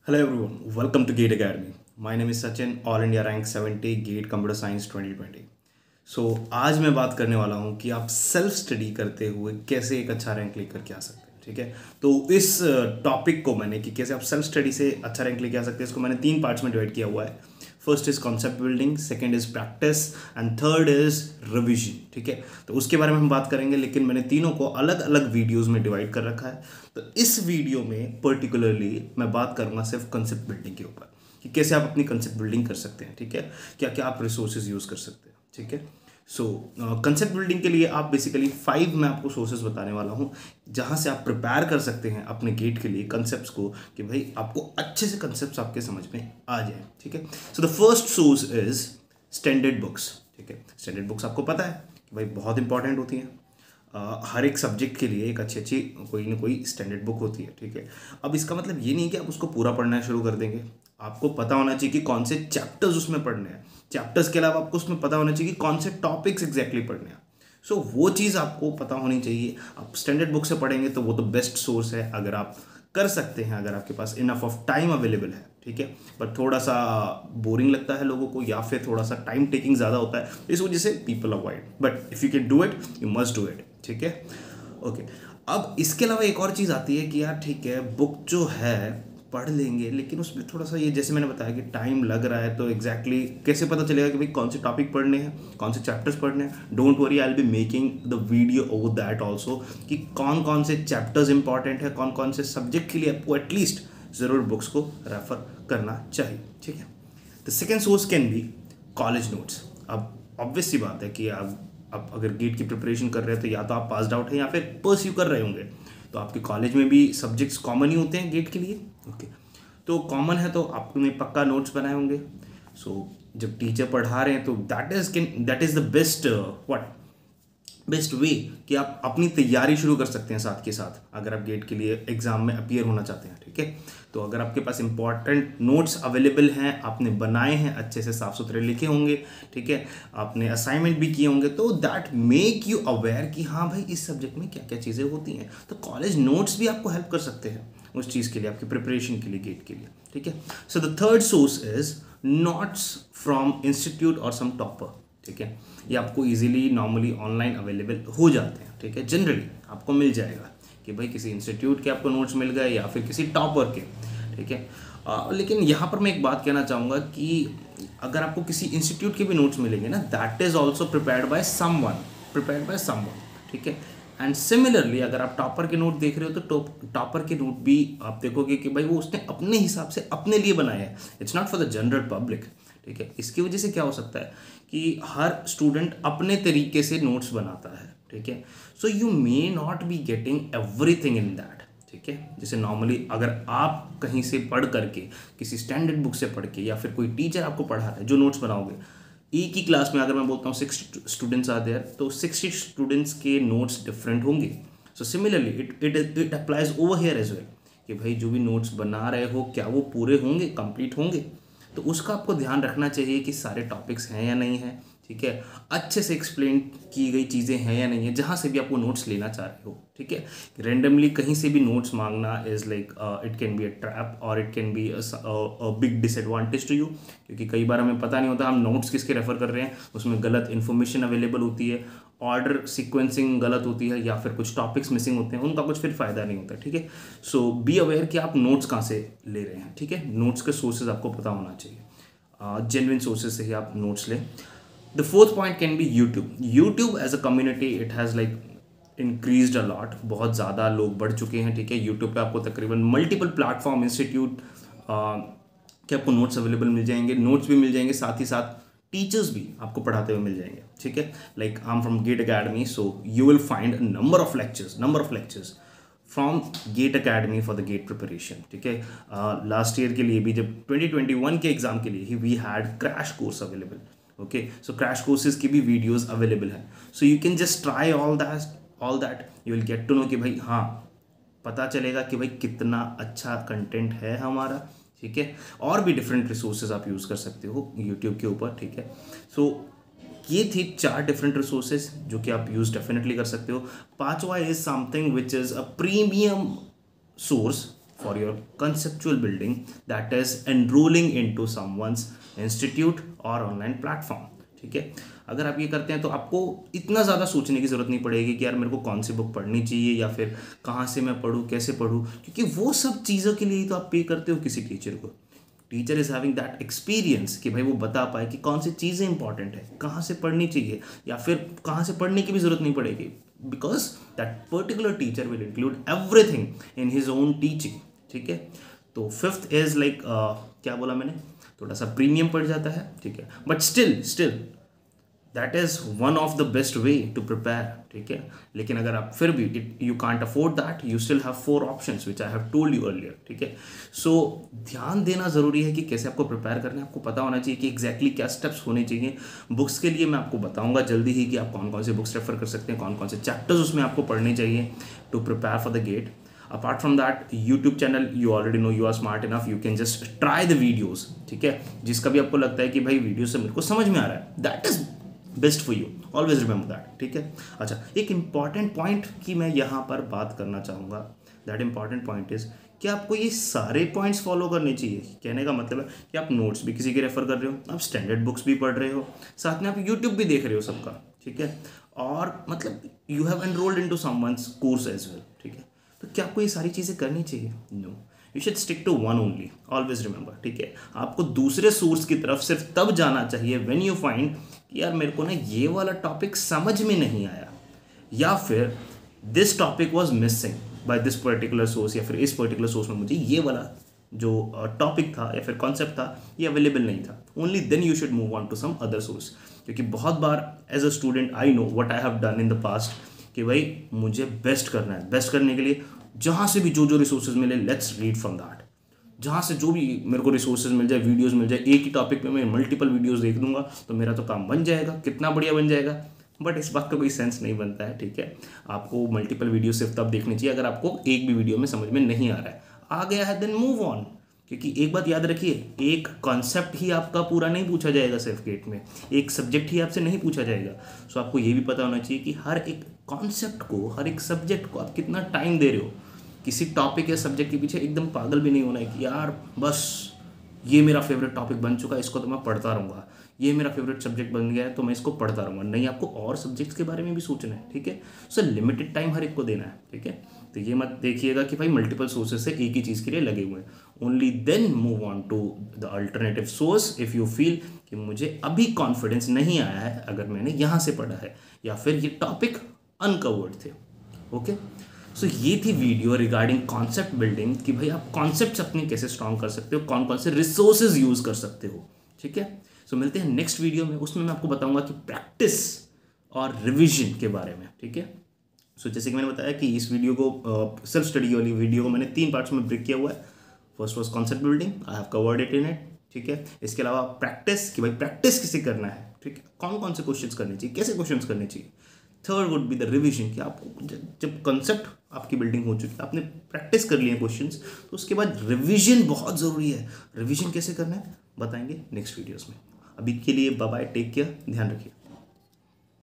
Hello everyone, welcome to Gate Academy. My name is Sachin, All India Rank 70, Gate Computer Science 2020. सो आज मैं बात करने वाला हूँ कि आप सेल्फ स्टडी करते हुए कैसे एक अच्छा रैंक लेकर के आ सकते हैं। ठीक है, तो इस टॉपिक को मैंने कि कैसे आप सेल्फ स्टडी से अच्छा रैंक लेके आ सकते हैं, इसको मैंने 3 पार्ट्स में डिवाइड किया हुआ है। First is concept building, second is practice and third is revision. ठीक है, तो उसके बारे में हम बात करेंगे, लेकिन मैंने तीनों को अलग अलग वीडियोस में डिवाइड कर रखा है। तो इस वीडियो में पर्टिकुलरली मैं बात करूंगा सिर्फ कंसेप्ट बिल्डिंग के ऊपर कि कैसे आप अपनी कंसेप्ट बिल्डिंग कर सकते हैं। ठीक है, क्या क्या आप रिसोर्सेज यूज़ कर सकते हैं। ठीक है, सो कंसेप्ट बिल्डिंग के लिए आप बेसिकली 5 मैं आपको सोर्सेज बताने वाला हूँ जहाँ से आप प्रिपेयर कर सकते हैं अपने गेट के लिए कंसेप्ट्स को, कि भाई आपको अच्छे से कंसेप्ट्स आपके समझ में आ जाए। ठीक है, so the first source is standard books. ठीक है, स्टैंडर्ड बुक्स आपको पता है कि भाई बहुत इंपॉर्टेंट होती हैं। हर एक सब्जेक्ट के लिए एक अच्छी अच्छी कोई ना कोई स्टैंडर्ड बुक होती है। ठीक है, अब इसका मतलब ये नहीं कि आप उसको पूरा पढ़ना शुरू कर देंगे। आपको पता होना चाहिए कि कौन से चैप्टर्स उसमें पढ़ने हैं। चैप्टर्स के अलावा आपको उसमें पता होना चाहिए कि कौन से टॉपिक्स एग्जैक्टली पढ़ने हैं। सो वो चीज़ आपको पता होनी चाहिए। आप स्टैंडर्ड बुक से पढ़ेंगे तो वो तो बेस्ट सोर्स है, अगर आप कर सकते हैं, अगर आपके पास इनफ ऑफ टाइम अवेलेबल है। ठीक है, पर थोड़ा सा बोरिंग लगता है लोगों को, या फिर थोड़ा सा टाइम टेकिंग ज़्यादा होता है, इस वजह से people avoid. But if you can do it, you must do it. ठीक है, ओके। अब इसके अलावा एक और चीज़ आती है कि यार ठीक है, बुक जो है पढ़ लेंगे, लेकिन उसमें थोड़ा सा ये जैसे मैंने बताया कि टाइम लग रहा है, तो एग्जैक्टली कैसे पता चलेगा कि भाई कौन से टॉपिक पढ़ने हैं, कौन से चैप्टर्स पढ़ने हैं। Don't worry, I will be making the video over that also, कि कौन कौन से चैप्टर्स इंपॉर्टेंट है, कौन कौन से सब्जेक्ट के लिए आपको एटलीस्ट ज़रूर बुक्स को रेफर करना चाहिए। ठीक है, the second source can be college notes. अब ऑब्वियस सी बात है कि आप अगर गेट की प्रिपरेशन कर रहे हैं तो या तो आप पास आउट हैं या फिर परस्यू कर रहे होंगे, तो आपके कॉलेज में भी सब्जेक्ट्स कॉमन ही होते हैं गेट के लिए। ओके, तो कॉमन है तो आपने पक्का नोट्स बनाए होंगे। सो जब टीचर पढ़ा रहे हैं तो that is the best best way कि आप अपनी तैयारी शुरू कर सकते हैं साथ के साथ, अगर आप गेट के लिए एग्जाम में अपीयर होना चाहते हैं। ठीक है, तो अगर आपके पास इंपॉर्टेंट नोट्स अवेलेबल हैं, आपने बनाए हैं, अच्छे से साफ सुथरे लिखे होंगे, ठीक है, आपने असाइनमेंट भी किए होंगे, तो दैट मेक यू अवेयर कि हाँ भाई इस सब्जेक्ट में क्या क्या चीज़ें होती हैं। तो कॉलेज नोट्स भी आपको हेल्प कर सकते हैं उस चीज़ के लिए, आपकी प्रिपरेशन के लिए, गेट के लिए। ठीक है, so the third source is notes from institute और सम टॉपर। ठीक है, ये आपको इजीली नॉर्मली ऑनलाइन अवेलेबल हो जाते हैं। ठीक है, जनरली आपको मिल जाएगा कि भाई किसी इंस्टीट्यूट के आपको नोट्स मिल गए या फिर किसी टॉपर के। ठीक है, लेकिन यहाँ पर मैं एक बात कहना चाहूँगा कि अगर आपको किसी इंस्टीट्यूट के भी नोट्स मिलेंगे ना, that is also prepared by someone. ठीक है, एंड सिमिलरली अगर आप टॉपर के नोट देख रहे हो तो टॉपर के नोट भी आप देखोगे कि भाई वो उसने अपने हिसाब से अपने लिए बनाया है, it's not for the general public. ठीक है, इसकी वजह से क्या हो सकता है कि हर स्टूडेंट अपने तरीके से नोट्स बनाता है। ठीक है, so you may not be getting everything in that. ठीक है, जैसे नॉर्मली अगर आप कहीं से पढ़ करके, किसी स्टैंडर्ड बुक से पढ़ के, या फिर कोई टीचर आपको पढ़ा रहा है, जो नोट्स बनाओगे, एक ही क्लास में अगर मैं बोलता हूँ 60 स्टूडेंट्स आर देयर, तो 60 स्टूडेंट्स के नोट्स डिफरेंट होंगे। So similarly it applies over here as well, कि भाई जो भी नोट्स बना रहे हो क्या वो पूरे होंगे, कंप्लीट होंगे। तो उसका आपको ध्यान रखना चाहिए कि सारे टॉपिक्स हैं या नहीं हैं। ठीक है, अच्छे से एक्सप्लेन की गई चीज़ें हैं या नहीं है, जहाँ से भी आपको नोट्स लेना चाह रहे हो। ठीक है, रेंडमली कहीं से भी नोट्स मांगना is like it can be a trap और it can be a big disadvantage to you, क्योंकि कई बार हमें पता नहीं होता हम नोट्स किसके रेफर कर रहे हैं, उसमें गलत इन्फॉर्मेशन अवेलेबल होती है, ऑर्डर सीक्वेंसिंग गलत होती है, या फिर कुछ टॉपिक्स मिसिंग होते हैं, उनका कुछ फिर फ़ायदा नहीं होता। ठीक है, सो बी अवेयर कि आप नोट्स कहाँ से ले रहे हैं। ठीक है, नोट्स के सोर्सेज आपको पता होना चाहिए, जेन्युइन सोर्सेज से ही आप नोट्स लें। The fourth point can be YouTube. YouTube as a community, it has like increased a lot. बहुत ज़्यादा लोग बढ़ चुके हैं। ठीक है, YouTube पे आपको तकरीबन मल्टीपल प्लेटफॉर्म इंस्टीट्यूट के आपको नोट्स अवेलेबल मिल जाएंगे, नोट्स भी मिल जाएंगे, साथ ही साथ टीचर्स भी आपको पढ़ाते हुए मिल जाएंगे। ठीक है, like I am from GATE Academy, so you will find number of lectures from GATE Academy for the GATE preparation. ठीक है, लास्ट ईयर के लिए भी, जब 2021 के एग्जाम के लिए ही we had crash course available. Okay, so crash courses की भी वीडियोस अवेलेबल हैं, so you can just try all that you will get to know कि भाई हाँ, पता चलेगा कि भाई कितना अच्छा कंटेंट है हमारा। ठीक है, और भी डिफरेंट रिसोर्सेज आप यूज़ कर सकते हो यूट्यूब के ऊपर। ठीक है, सो ये थी 4 डिफरेंट रिसोर्सेज जो कि आप यूज़ डेफिनेटली कर सकते हो। पांचवा is something which is a premium source for your conceptual building, that is enrolling into someone's institute और ऑनलाइन प्लेटफॉर्म। ठीक है, अगर आप ये करते हैं तो आपको इतना ज़्यादा सोचने की ज़रूरत नहीं पड़ेगी कि यार मेरे को कौन सी बुक पढ़नी चाहिए या फिर कहाँ से मैं पढूँ, कैसे पढूँ, क्योंकि वो सब चीज़ों के लिए ही तो आप पे करते हो किसी टीचर को। Teacher is having that experience कि भाई वो बता पाए कि कौन सी चीज़ें इंपॉर्टेंट है, कहाँ से पढ़नी चाहिए, या फिर कहाँ से पढ़ने की भी ज़रूरत नहीं पड़ेगी, because that particular teacher will include everything in his own teaching. ठीक है, तो फिफ्थ इज लाइक क्या बोला मैंने, थोड़ा सा प्रीमियम पड़ जाता है। ठीक है, but still that is one of the best way to prepare. ठीक है, लेकिन अगर आप फिर भी you can't afford that, you still have 4 options which I have told you earlier. ठीक है, सो ध्यान देना ज़रूरी है कि कैसे आपको प्रिपेयर करना है। आपको पता होना चाहिए कि एग्जैक्टली क्या स्टेप्स होने चाहिए। बुक्स के लिए मैं आपको बताऊंगा जल्दी ही कि आप कौन कौन से बुक्स रेफर कर सकते हैं, कौन कौन से चैप्टर्स उसमें आपको पढ़ने चाहिए to prepare for the GATE. Apart from that, YouTube channel, you already know, you are smart enough, you can just try the videos. ठीक है, जिसका भी आपको लगता है कि भाई वीडियो से मेरे को समझ में आ रहा है, that is best for you, always remember that. ठीक है, अच्छा, एक इंपॉर्टेंट पॉइंट की मैं यहाँ पर बात करना चाहूँगा। दैट इंपॉर्टेंट पॉइंट इज कि आपको ये सारे पॉइंट्स फॉलो करने चाहिए। कहने का मतलब है कि आप नोट्स भी किसी के रेफर कर रहे हो, आप स्टैंडर्ड बुक्स भी पढ़ रहे हो, साथ में आप यूट्यूब भी देख रहे हो सबका। ठीक है, और मतलब you have enrolled into someone's course as well. ठीक है, तो क्या आपको ये सारी चीज़ें करनी चाहिए? No, you should stick to one only, always remember. ठीक है, आपको दूसरे सोर्स की तरफ सिर्फ तब जाना चाहिए व्हेन यू फाइंड कि यार मेरे को ना ये वाला टॉपिक समझ में नहीं आया, या फिर this topic was missing by this particular source, या फिर इस पर्टिकुलर सोर्स में मुझे ये वाला जो टॉपिक था या फिर कॉन्सेप्ट था ये अवेलेबल नहीं था। Only then you should move on to some other source. क्योंकि बहुत बार as a student I know what I have done in the past कि भाई मुझे बेस्ट करना है, बेस्ट करने के लिए जहाँ से भी जो रिसोर्सेज मिले, लेट्स रीड फ्रॉम दैट। जहाँ से जो भी मेरे को रिसोर्सेज मिल जाए, वीडियोस मिल जाए, एक ही टॉपिक में मैं मल्टीपल वीडियोस देख दूंगा तो मेरा तो काम बन जाएगा, कितना बढ़िया बन जाएगा। बट इस बात का कोई सेंस नहीं बनता है। ठीक है, आपको मल्टीपल वीडियो सिर्फ तब देखनी चाहिए अगर आपको एक भी वीडियो में समझ में नहीं आ रहा है। आ गया है देन मूव ऑन। क्योंकि एक बात याद रखिए, एक कॉन्सेप्ट ही आपका पूरा नहीं पूछा जाएगा सिर्फ गेट में, एक सब्जेक्ट ही आपसे नहीं पूछा जाएगा। सो आपको ये भी पता होना चाहिए कि हर एक कॉन्सेप्ट को, हर एक सब्जेक्ट को आप कितना टाइम दे रहे हो। किसी टॉपिक या सब्जेक्ट के पीछे एकदम पागल भी नहीं होना है कि यार बस ये मेरा फेवरेट टॉपिक बन चुका है, इसको तो मैं पढ़ता रहूँगा, ये मेरा फेवरेट सब्जेक्ट बन गया है तो मैं इसको पढ़ता रहूँगा। नहीं, आपको और सब्जेक्ट्स के बारे में भी सोचना है। ठीक है, सो लिमिटेड टाइम हर एक को देना है। ठीक है, तो ये मत देखिएगा कि भाई मल्टीपल सोर्सेज से एक ही चीज़ के लिए लगे हुए हैं। Only then move on to the alternative source if you feel कि मुझे अभी कॉन्फिडेंस नहीं आया है अगर मैंने यहाँ से पढ़ा है या फिर ये टॉपिक अनकवर्ड थे। ओके, सो ये थी वीडियो रिगार्डिंग कॉन्सेप्ट बिल्डिंग कि भाई आप कॉन्सेप्ट्स अपने कैसे स्ट्रॉन्ग कर सकते हो, कौन कौन से रिसोर्सेज यूज़ कर सकते हो। ठीक है, सो मिलते हैं नेक्स्ट वीडियो में, उसमें मैं आपको बताऊंगा कि प्रैक्टिस और रिवीजन के बारे में। ठीक है, सो जैसे कि मैंने बताया कि इस वीडियो को सेल्फ स्टडी वाली वीडियो को मैंने 3 पार्ट्स में ब्रेक किया हुआ है। First was concept building, I have covered it in it. ठीक है, इसके अलावा प्रैक्टिस कि भाई प्रैक्टिस कैसे करना है। ठीक है, कौन कौन से क्वेश्चंस करने चाहिए, कैसे क्वेश्चंस करने चाहिए। Third would be the revision कि आपको जब कंसेप्ट आपकी बिल्डिंग हो चुकी है, आपने प्रैक्टिस कर लिए क्वेश्चंस, तो उसके बाद रिवीजन बहुत ज़रूरी है। रिवीजन कैसे करना है बताएंगे नेक्स्ट वीडियोस में। अभी के लिए बाय बाय, टेक केयर, ध्यान रखिए।